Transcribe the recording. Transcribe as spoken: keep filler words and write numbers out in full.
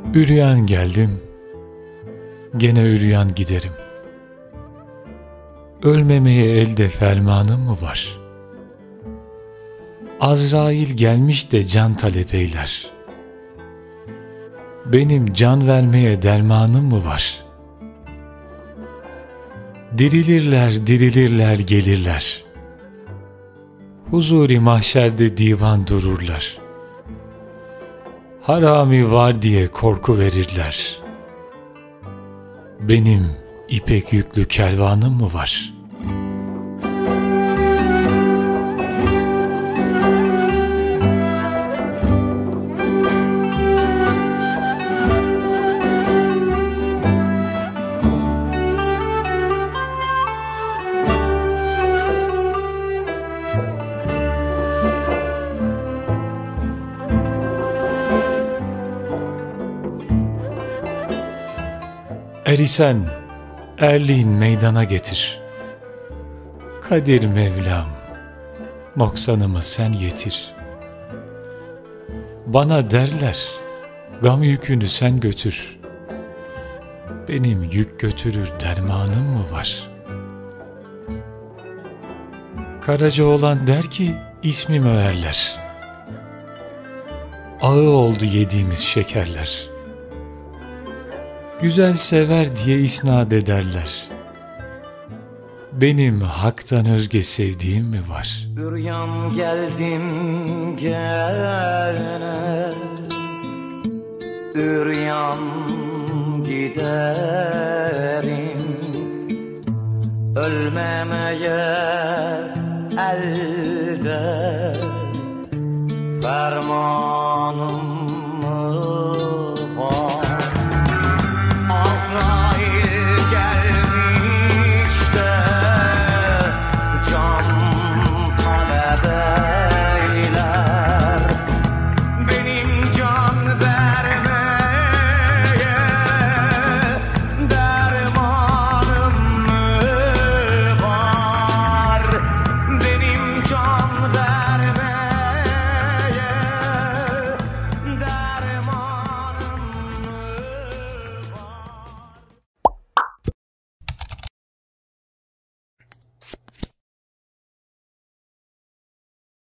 Üryan geldim, gene üryan giderim. Ölmemeye elde fermanım mı var? Azrail gelmiş de can talep eyler. Benim can vermeye dermanım mı var? Dirilirler, dirilirler, gelirler. Huzur-i mahşerde divan dururlar. Harami var diye korku verirler. Benim ipek yüklü kervanım mı var? Erisen, erliğin meydana getir. Kadir Mevlam, noksanımı sen yetir. Bana derler, gam yükünü sen götür. Benim yük götürür dermanım mı var? Karacaoğlan der ki, ismimi överler. Ağı oldu yediğimiz şekerler. Güzel sever diye isnat ederler. Benim haktan özge sevdiğim mi var? Üryan geldim gene, üryan giderim. Ölmemeye elde fermanım